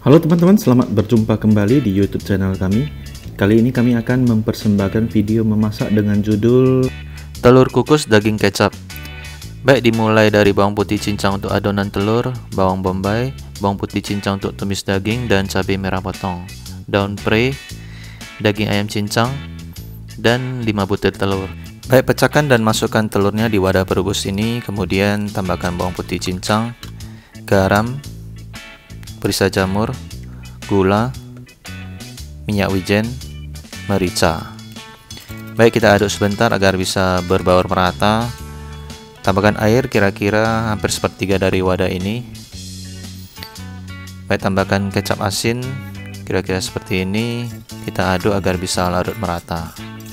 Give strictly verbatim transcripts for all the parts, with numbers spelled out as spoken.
Halo teman-teman, selamat berjumpa kembali di YouTube channel kami. Kali ini kami akan mempersembahkan video memasak dengan judul telur kukus daging kecap. Baik, dimulai dari bawang putih cincang untuk adonan telur, bawang bombay, bawang putih cincang untuk tumis daging, dan cabai merah potong, daun pre, daging ayam cincang, dan lima butir telur. Baik, pecahkan dan masukkan telurnya di wadah perebus ini, kemudian tambahkan bawang putih cincang, garam, perisa jamur, gula, minyak wijen, merica. Baik, kita aduk sebentar agar bisa berbaur merata. Tambahkan air kira-kira hampir sepertiga dari wadah ini. Baik, tambahkan kecap asin kira-kira seperti ini. Kita aduk agar bisa larut merata.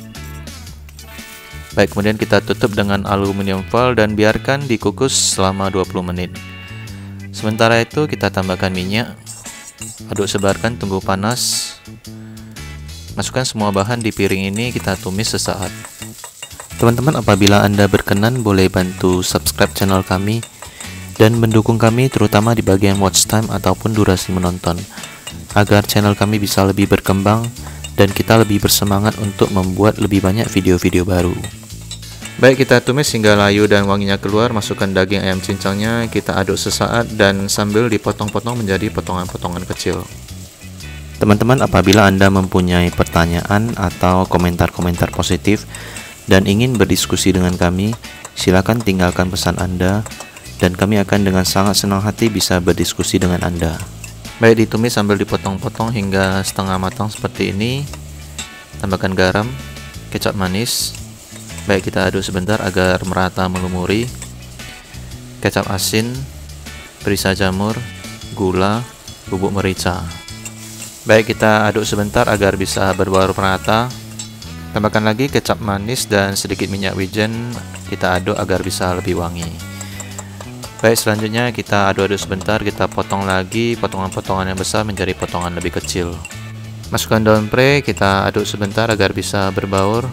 Baik, kemudian kita tutup dengan aluminium foil dan biarkan dikukus selama dua puluh menit. Sementara itu kita tambahkan minyak, aduk sebarkan, tunggu panas. Masukkan semua bahan di piring ini, kita tumis sesaat. Teman-teman, apabila Anda berkenan boleh bantu subscribe channel kami dan mendukung kami terutama di bagian watch time ataupun durasi menonton, agar channel kami bisa lebih berkembang dan kita lebih bersemangat untuk membuat lebih banyak video-video baru. Baik, kita tumis hingga layu dan wanginya keluar. Masukkan daging ayam cincangnya, kita aduk sesaat dan sambil dipotong-potong menjadi potongan-potongan kecil. Teman-teman, apabila Anda mempunyai pertanyaan atau komentar-komentar positif dan ingin berdiskusi dengan kami, silakan tinggalkan pesan Anda dan kami akan dengan sangat senang hati bisa berdiskusi dengan Anda. Baik, ditumis sambil dipotong-potong hingga setengah matang seperti ini. Tambahkan garam, kecap manis. Baik, kita aduk sebentar agar merata melumuri. Kecap asin, perisa jamur, gula, bubuk merica. Baik, kita aduk sebentar agar bisa berbaur merata. Tambahkan lagi kecap manis dan sedikit minyak wijen. Kita aduk agar bisa lebih wangi. Baik, selanjutnya kita aduk-aduk sebentar. Kita potong lagi potongan-potongan yang besar menjadi potongan lebih kecil. Masukkan daun pre, kita aduk sebentar agar bisa berbaur.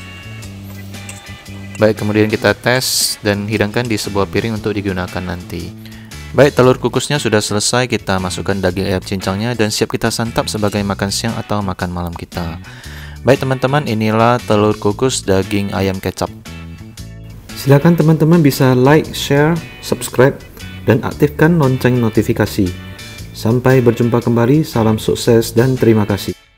Baik, kemudian kita tes dan hidangkan di sebuah piring untuk digunakan nanti. Baik, telur kukusnya sudah selesai. Kita masukkan daging ayam cincangnya dan siap kita santap sebagai makan siang atau makan malam kita. Baik teman-teman, inilah telur kukus daging ayam kecap. Silakan teman-teman bisa like, share, subscribe, dan aktifkan lonceng notifikasi. Sampai berjumpa kembali, salam sukses dan terima kasih.